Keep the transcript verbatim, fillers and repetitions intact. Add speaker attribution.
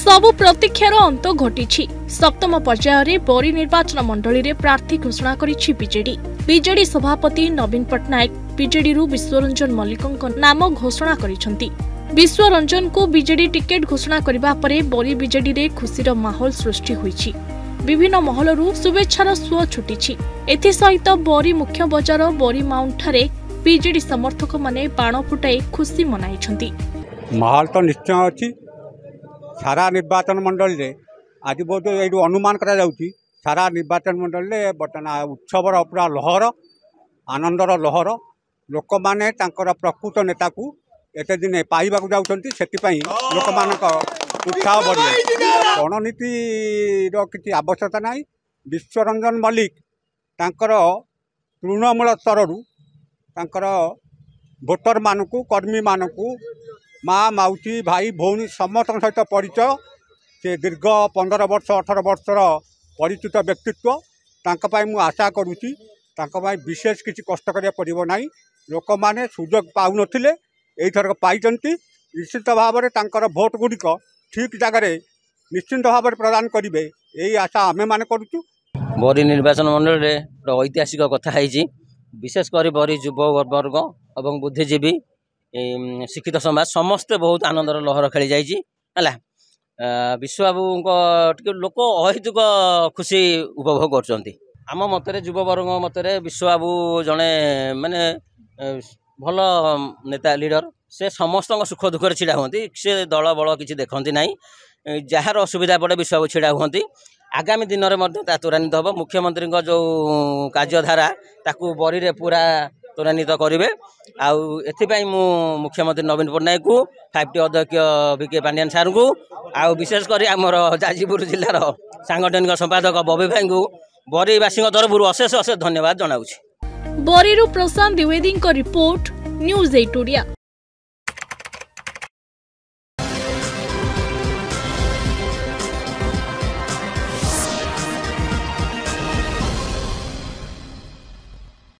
Speaker 1: सबु प्रतीक्षार अंत घटी सप्तम पर्यायर बरी निर्वाचन मंडली रे प्रार्थी घोषणा करिछि बीजेडी। बीजेडी सभापति नवीन पट्टनायक बीजेडी रु विश्वरंजन मल्लिक नाम घोषणा करिसेंती। विश्वरंजन को बीजेडी टिकेट घोषणा करिबा परे बरी बीजेडी रे खुशीर माहौल सृष्टि होईछि। विभिन्न महलरू शुभेच्छार सुओ छुटिछि। एथि सहित बरी मुख्य बजार बरी माउंट ठारे बीजेडी समर्थक माने बाण फुटाई खुशी मनाइछंती।
Speaker 2: माहौल तो निश्चय अछि। सारा निर्वाचन मंडल रे आज बहुत ये अनुमान करा जाउछि सारा निर्वाचन मंडल रे बर्तमान उत्सवर पूरा लहर आनंदर लहर लोक माने तांकर प्रकृत नेता को एते दिन पाइबा को जाउछंती। सेति पई लोक मानक उत्साह बढ़ि रणनीति रो किछि आवश्यकता नाही। विश्वरंजन मल्लिक तांकर तृणमूल स्तररू तांकर भोटर मानकू कर्मी मानकू माँ माउसी भाई भौणी समस्त सहित परिचय से दीर्घ पंद्रह वर्ष अठारह वर्षर परिचित व्यक्तित्व तांका मु आशा करुच्ची विशेष किसी कष्ट करिया पड़िबो नाही। लोक माने सुजोग पाउ नथिले एथरक पाइचंती। निश्चित भाव में तांकर भोट गुड़िक ठीक जगह निश्चित भाव में प्रदान करेंगे यही आशा आमे माने करूचु।
Speaker 3: बरी निर्वाचन मंडल रे ऐतिहासिक कथा है विशेषकर बरी युव वर्ग और बुद्धिजीवी शिक्षित समाज समस्ते बहुत आनंदर लहर खेली जाइला। विश्वबाबू टे लोक अहेतुक खुशी उपभोग कर आम मतरे युव वर्ग मतरे विश्वबाबू जड़े माने भल नेता लीडर से समस्त सुख दुख छिड़ा हुआ से दल बल किसी देखती ना जार असुविधा पड़े विश्वबाबू छिड़ा हुआ। आगामी दिन में त्वरान्वित हम मुख्यमंत्री जो कार्यधारा ताकू बरी रे पूरा त्वरान्वित करेंगे। आउ मुख्यमंत्री नवीन पट्टनायक को फाइव टी अध्यक्ष विके पांडियान सार को आउ विशेषकर आमर जाजपुर जिलार सांगठनिक संपादक बबी भाई को बरीवासी तरफ अशेष अशेष धन्यवाद जनाऊँ।
Speaker 1: बरीरु Prashant Dwivedi report news at Odia.